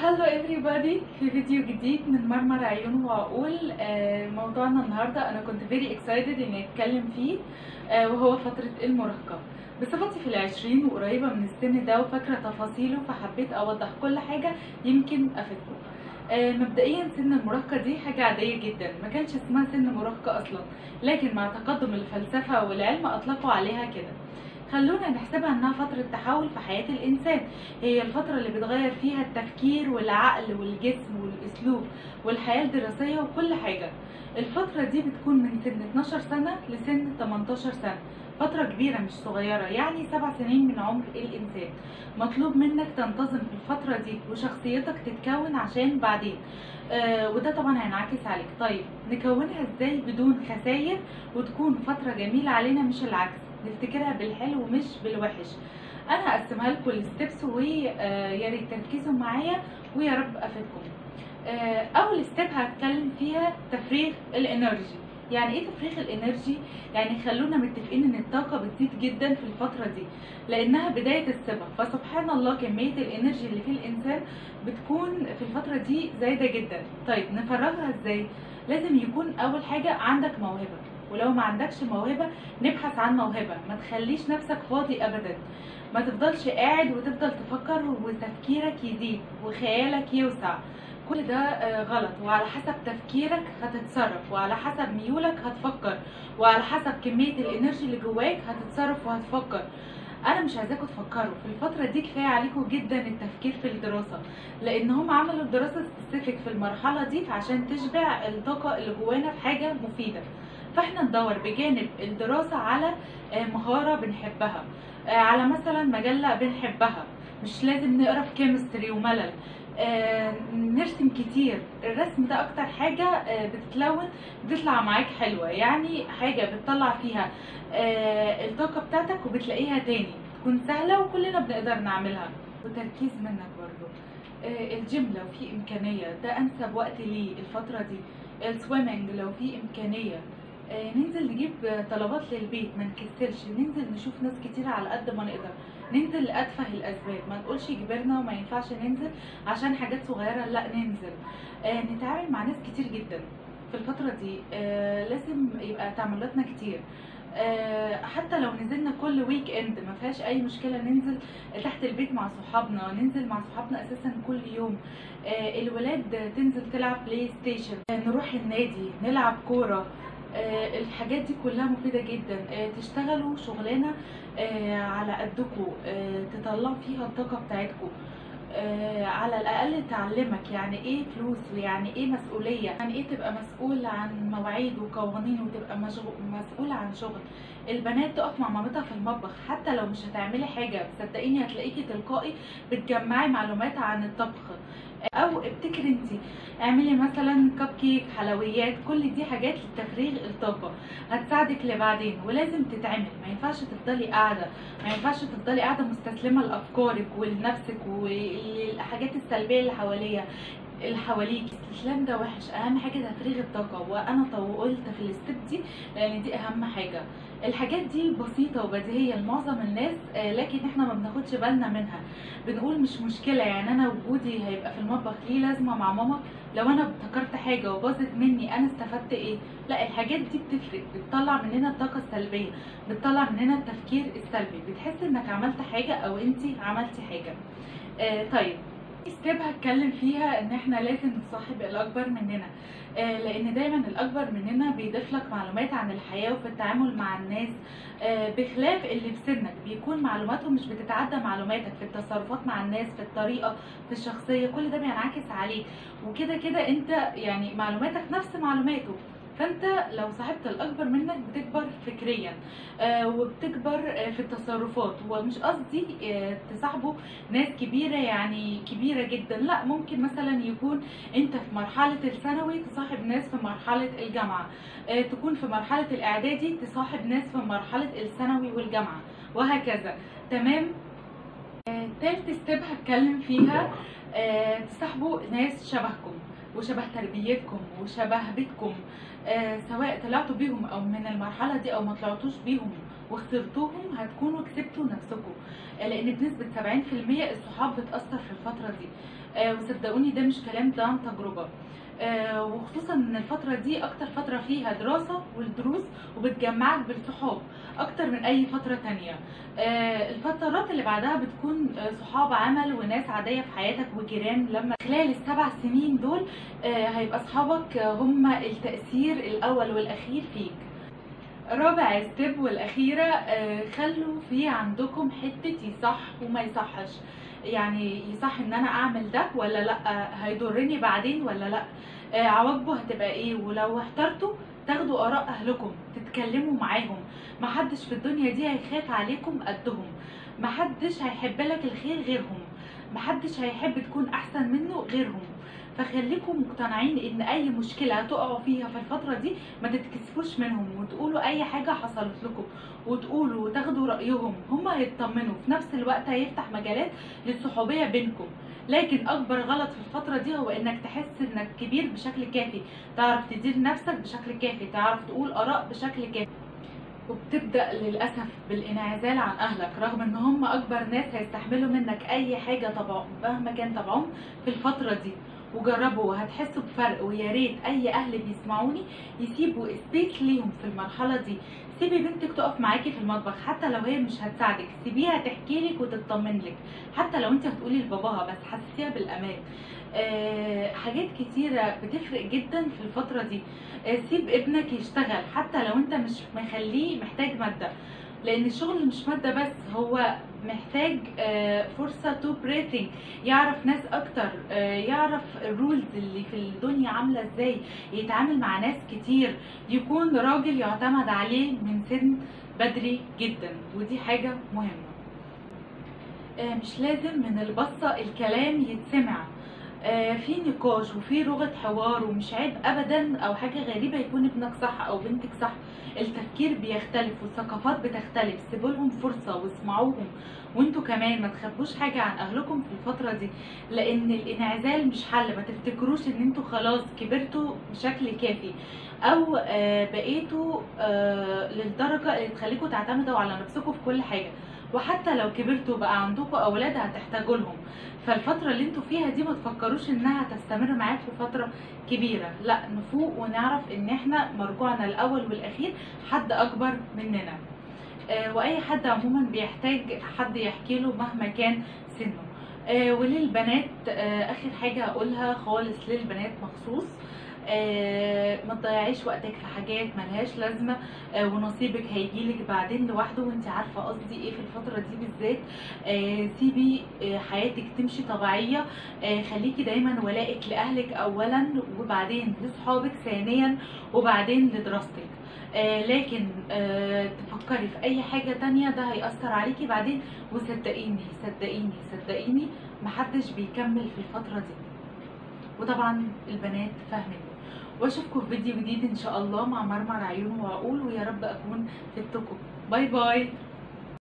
هلو everybody في فيديو جديد من مرمر عيون وعقول. موضوعنا النهارده انا كنت very excited اني اتكلم فيه، وهو فترة المراهقة. بصفتي في العشرين وقريبة من السن ده وفاكرة تفاصيله، فحبيت اوضح كل حاجة يمكن افيدكم. مبدئيا سن المراهقة دي حاجة عادية جدا، ما كانش اسمها سن مراهقة اصلا، لكن مع تقدم الفلسفة والعلم اطلقوا عليها كده. خلونا نحسبها انها فترة تحول في حياة الانسان، هي الفترة اللي بتغير فيها التفكير والعقل والجسم والاسلوب والحياة الدراسية وكل حاجة. الفترة دي بتكون من سن 12 سنة لسن 18 سنة، فترة كبيرة مش صغيرة، يعني 7 سنين من عمر الانسان. مطلوب منك تنتظم في الفترة دي وشخصيتك تتكون عشان بعدين وده طبعا هينعكس عليك. طيب نكونها ازاي بدون خسائر وتكون فترة جميلة علينا، مش العكس، نفتكرها بالحلو مش بالوحش. انا هقسمها لكم الستبس ويا ريت تركزوا معايا ويا رب افيدكم. اول ستيب هتكلم فيها تفريغ الانرجي. يعني ايه تفريغ الانرجي؟ يعني خلونا متفقين ان الطاقه بتزيد جدا في الفتره دي لانها بدايه الصبا، فسبحان الله كميه الانرجي اللي في الانسان بتكون في الفتره دي زايده جدا. طيب نفرغها ازاي؟ لازم يكون اول حاجه عندك موهبه، ولو ما عندكش موهبه نبحث عن موهبه. ما تخليش نفسك فاضي ابدا، ما تفضلش قاعد وتفضل تفكر وتفكيرك يزيد وخيالك يوسع. كل ده غلط، وعلى حسب تفكيرك هتتصرف، وعلى حسب ميولك هتفكر، وعلى حسب كمية الانرجي اللي جواك هتتصرف وهتفكر. انا مش عايزاكم تفكروا في الفترة دي، كفاية عليكم جدا التفكير في الدراسة، لان هم عملوا دراسة سبيسيفيك في المرحلة دي عشان تشبع الطاقة اللي جوانا في حاجة مفيدة. فاحنا ندور بجانب الدراسة على مهارة بنحبها، على مثلا مجلة بنحبها، مش لازم نقرا في كيمستري وملل. نرسم كتير، الرسم ده اكتر حاجة بتتلون بتطلع معاك حلوة، يعني حاجة بتطلع فيها الطاقة بتاعتك وبتلاقيها تاني، تكون سهلة وكلنا بنقدر نعملها. وتركيز منك برضو. الجيم لو في امكانية ده انسب وقت ليه الفترة دي. السويمنج لو في امكانية. ننزل نجيب طلبات للبيت، ما نكسلش، ننزل نشوف ناس كتير على قد ما نقدر، ننزل لأتفه الأسباب، ما نقولش كبرنا وما ينفعش ننزل عشان حاجات صغيرة، لا ننزل. نتعامل مع ناس كتير جدا في الفترة دي. لازم يبقى تعاملاتنا كتير. حتى لو نزلنا كل ويك اند ما فيهاش اي مشكله، ننزل تحت البيت مع صحابنا، ننزل مع صحابنا اساسا كل يوم. الولاد تنزل تلعب بلاي ستيشن، نروح النادي نلعب كوره. الحاجات دي كلها مفيده جدا. تشتغلوا شغلانه على قدكم، تطلعوا فيها الطاقه بتاعتكم. على الاقل تعلمك يعني ايه فلوس، ويعني ايه مسؤوليه، يعني ايه تبقى مسؤول عن مواعيد وقوانين، وتبقى مسؤول عن شغل. البنات تقف مع مامتها في المطبخ، حتى لو مش هتعملي حاجه صدقيني هتلاقيكي تلقائي بتجمعي معلومات عن الطبخ. او ابتكري انتي، اعملي مثلا كب كيك، حلويات، كل دي حاجات لتفريغ الطاقه هتساعدك لبعدين، ولازم تتعمل. ما ينفعش تفضلي قاعده، ما ينفعش تفضلي قاعده مستسلمه لافكارك ولنفسك والحاجات السلبيه اللي حواليك. الاستسلام ده وحش، اهم حاجه تفريغ الطاقه، وانا طولت في الستيب دي لان دي اهم حاجه. الحاجات دي بسيطه وبديهيه لمعظم الناس، لكن احنا ما بناخدش بالنا منها، بنقول مش مشكله، يعني انا وجودي هيبقى في المطبخ ليه لازمه مع ماما، لو انا ابتكرت حاجه وباظت مني انا استفدت ايه؟ لا، الحاجات دي بتفرق، بتطلع مننا الطاقه السلبيه، بتطلع مننا التفكير السلبي، بتحس انك عملت حاجه او انتي عملتي حاجه. طيب ستيب هتكلم فيها ان احنا لازم نصاحب الاكبر مننا، لان دايما الاكبر مننا بيضيف لك معلومات عن الحياه وفي التعامل مع الناس، بخلاف اللي في سنك بيكون معلوماتهم مش بتتعدى معلوماتك، في التصرفات مع الناس، في الطريقه، في الشخصيه، كل ده بينعكس عليك، وكده كده انت يعني معلوماتك نفس معلوماته. فانت لو صاحبت الاكبر منك بتكبر فكريا وبتكبر في التصرفات. ومش قصدي تصاحبوا ناس كبيره يعني كبيره جدا، لا، ممكن مثلا يكون انت في مرحله الثانوي تصاحب ناس في مرحله الجامعه، تكون في مرحله الاعدادي تصاحب ناس في مرحله الثانوي والجامعه، وهكذا. تمام. تالت ستيب هتكلم فيها تصاحبوا ناس شبهكم. وشبه تربيتكم وشبه بيتكم، سواء طلعتوا بيهم او من المرحله دي او ما طلعتوش بيهم واخترتوهم، هتكونوا كسبتوا نفسكم. لان بنسبه 70% الصحاب بتاثر في الفتره دي. وصدقوني ده مش كلام، ده عن تجربه. وخصوصا ان الفتره دي اكتر فتره فيها دراسه والدروس، وبتجمعك بالصحاب اكتر من اي فتره تانية. الفترات اللي بعدها بتكون صحاب عمل وناس عاديه في حياتك وجيران. لما خلال ال7 سنين دول هيبقى صحابك هم التاثير الاول والاخير فيك. رابع ستيب والاخيره، خلوا في عندكم حته يصح وما يصحش. يعني يصح ان انا اعمل ده ولا لا، هيضرني بعدين ولا لا، عواقبه هتبقى ايه. ولو احترتوا تاخدوا اراء اهلكم، تتكلموا معاهم. محدش في الدنيا دي هيخاف عليكم قدهم، محدش هيحب لك الخير غيرهم، محدش هيحب تكون احسن منه غيرهم. فخليكم مقتنعين ان اي مشكله هتقعوا فيها في الفتره دي ما تتكسفوش منهم، وتقولوا اي حاجه حصلت لكم، وتقولوا وتاخدوا رايهم. هما هيطمنوا، في نفس الوقت هيفتح مجالات للصحوبيه بينكم. لكن اكبر غلط في الفتره دي هو انك تحس انك كبير بشكل كافي، تعرف تدير نفسك بشكل كافي، تعرف تقول اراء بشكل كافي. وبتبدأ للأسف بالانعزال عن أهلك، رغم إن هم أكبر ناس هيستحملوا منك أي حاجة طبعا مهما كان طبعهم في الفترة دي. وجربوا وهتحسوا بفرق. ويا ريت أي أهل بيسمعوني يسيبوا سبيس ليهم في المرحلة دي. سيبي بنتك تقف معاكي في المطبخ حتى لو هي مش هتساعدك، سيبيها تحكي لك وتطمن لك، حتى لو انت هتقولي لباباها بس حسسيها بالأمان. حاجات كتيرة بتفرق جدا في الفترة دي. سيب ابنك يشتغل حتى لو انت مش مخليه محتاج مادة، لان الشغل مش مادة بس، هو محتاج فرصة تو بريثنج، يعرف ناس اكتر، يعرف الرولز اللي في الدنيا عاملة ازاي، يتعامل مع ناس كتير، يكون راجل يعتمد عليه من سن بدري جدا. ودي حاجة مهمة. مش لازم من البصة الكلام يتسمع، في نقاش وفي لغة حوار، ومش عيب ابدا او حاجة غريبة يكون ابنك صح او بنتك صح. التفكير بيختلف والثقافات بتختلف، سيبولهم فرصة واسمعوهم. وانتوا كمان ما تخبوش حاجة عن اهلكم في الفترة دي، لان الانعزال مش حل. ما تفتكروش ان انتوا خلاص كبرتوا بشكل كافي، او بقيتوا للدرجة اللي تخليكم تعتمدوا على نفسكم في كل حاجة. وحتى لو كبرتوا بقى عندكم اولاد هتحتاجوا لهم. فالفترة اللي انتوا فيها دي ما تفكروش انها تستمر معاكم فترة كبيرة، لا، نفوق ونعرف ان احنا مرجوعنا الاول والاخير حد اكبر مننا. واي حد عموما بيحتاج حد يحكي له مهما كان سنه. وللبنات اخر حاجة هقولها خالص للبنات مخصوص، ما تضيعيش وقتك في حاجات ملهاش لازمه، ونصيبك هيجيلك بعدين لوحده. وانت عارفه قصدي ايه في الفتره دي بالذات. سيبي حياتك تمشي طبيعيه. خليكي دايما ولائك لاهلك اولا، وبعدين لصحابك ثانيا، وبعدين لدراستك. لكن تفكري في اي حاجه تانية ده هيأثر عليكي بعدين. وصدقيني صدقيني صدقيني محدش بيكمل في الفتره دي، وطبعا البنات فاهمين. واشوفكم في فيديو جديد ان شاء الله مع مرمر عيون وعقول، ويا رب اكون فدتكم. باي باي.